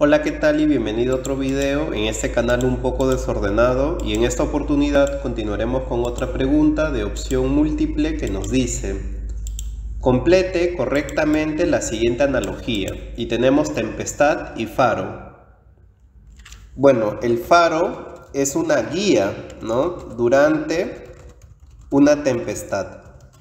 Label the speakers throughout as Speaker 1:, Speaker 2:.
Speaker 1: Hola, ¿qué tal? Y bienvenido a otro video en este canal un poco desordenado, y en esta oportunidad continuaremos con otra pregunta de opción múltiple que nos dice: complete correctamente la siguiente analogía, y tenemos tempestad y faro. Bueno, el faro es una guía, ¿no?, durante una tempestad.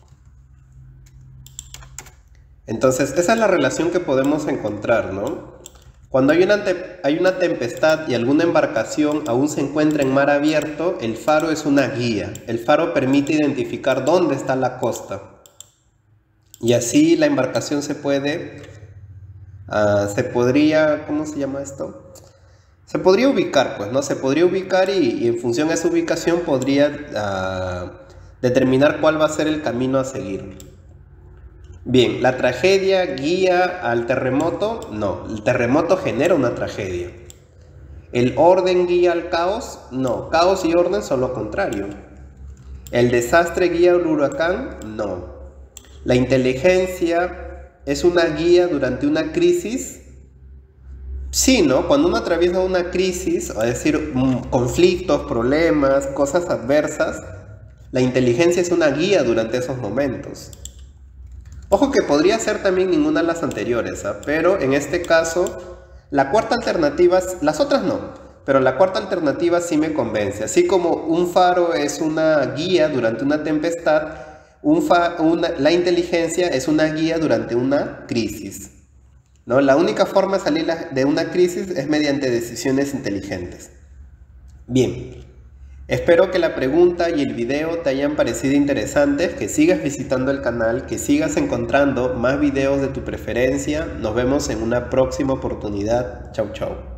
Speaker 1: Entonces, esa es la relación que podemos encontrar, ¿no? Cuando hay una tempestad y alguna embarcación aún se encuentra en mar abierto, el faro es una guía. El faro permite identificar dónde está la costa. Y así la embarcación ¿cómo se llama esto? Se podría ubicar, pues, ¿no? Se podría ubicar y en función a esa ubicación podría determinar cuál va a ser el camino a seguir. Bien, ¿la tragedia guía al terremoto? No, el terremoto genera una tragedia. ¿El orden guía al caos? No, caos y orden son lo contrario. ¿El desastre guía al huracán? No. ¿La inteligencia es una guía durante una crisis? Sí, ¿no? Cuando uno atraviesa una crisis, es decir, conflictos, problemas, cosas adversas, la inteligencia es una guía durante esos momentos. Ojo que podría ser también ninguna de las anteriores, pero en este caso, la cuarta alternativa, las otras no, pero la cuarta alternativa sí me convence. Así como un faro es una guía durante una tempestad, la inteligencia es una guía durante una crisis, ¿no? La única forma de salir de una crisis es mediante decisiones inteligentes. Bien. Espero que la pregunta y el video te hayan parecido interesantes, que sigas visitando el canal, que sigas encontrando más videos de tu preferencia. Nos vemos en una próxima oportunidad. Chau, chau.